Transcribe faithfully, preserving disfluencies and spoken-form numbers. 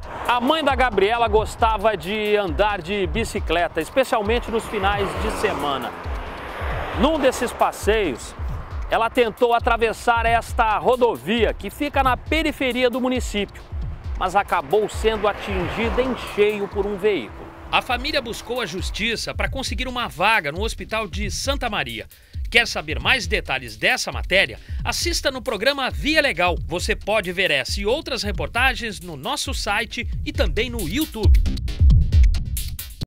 A mãe da Gabriela gostava de andar de bicicleta, especialmente nos finais de semana. Num desses passeios, ela tentou atravessar esta rodovia que fica na periferia do município, mas acabou sendo atingida em cheio por um veículo. A família buscou a justiça para conseguir uma vaga no Hospital de Santa Maria. Quer saber mais detalhes dessa matéria? Assista no programa Via Legal. Você pode ver essa e outras reportagens no nosso site e também no YouTube.